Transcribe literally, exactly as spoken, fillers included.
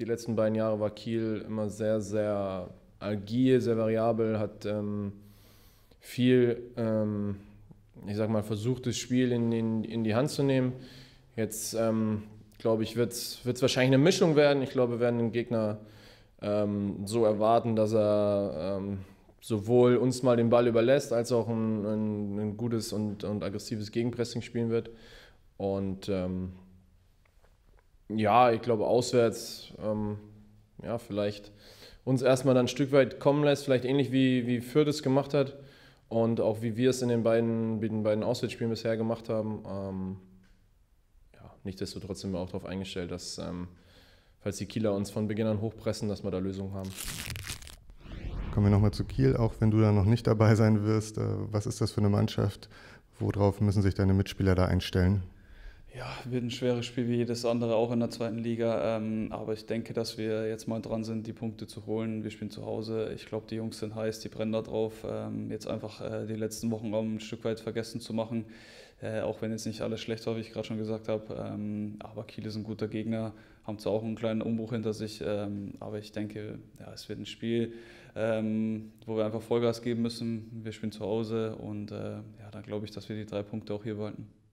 die letzten beiden Jahre war Kiel immer sehr, sehr agil, sehr variabel, hat ähm, viel, ähm, ich sag mal, versucht, das Spiel in, in, in die Hand zu nehmen. Jetzt, ähm, glaube ich, wird es wahrscheinlich eine Mischung werden. Ich glaube, wir werden den Gegner ähm, so erwarten, dass er ähm, sowohl uns mal den Ball überlässt, als auch ein, ein, ein gutes und, und aggressives Gegenpressing spielen wird. Und ähm, ja, ich glaube, auswärts, ähm, ja, vielleicht uns erstmal dann ein Stück weit kommen lässt, vielleicht ähnlich wie, wie Fürth es gemacht hat und auch wie wir es in den beiden, den beiden Auswärtsspielen bisher gemacht haben. Ähm, ja, nichtsdestotrotz sind wir auch darauf eingestellt, dass, ähm, falls die Kieler uns von Beginn an hochpressen, dass wir da Lösungen haben. Kommen wir nochmal zu Kiel, auch wenn du da noch nicht dabei sein wirst. Was ist das für eine Mannschaft? Worauf müssen sich deine Mitspieler da einstellen? Ja, wird ein schweres Spiel wie jedes andere auch in der zweiten Liga. Ähm, aber ich denke, dass wir jetzt mal dran sind, die Punkte zu holen. Wir spielen zu Hause. Ich glaube, die Jungs sind heiß, die brennen da drauf. Ähm, jetzt einfach äh, die letzten Wochen auch ein Stück weit vergessen zu machen. Äh, auch wenn jetzt nicht alles schlecht war, wie ich gerade schon gesagt habe. Ähm, aber Kiel ist ein guter Gegner, haben zwar auch einen kleinen Umbruch hinter sich. Ähm, aber ich denke, ja, es wird ein Spiel, ähm, wo wir einfach Vollgas geben müssen. Wir spielen zu Hause und äh, ja, dann glaube ich, dass wir die drei Punkte auch hier behalten.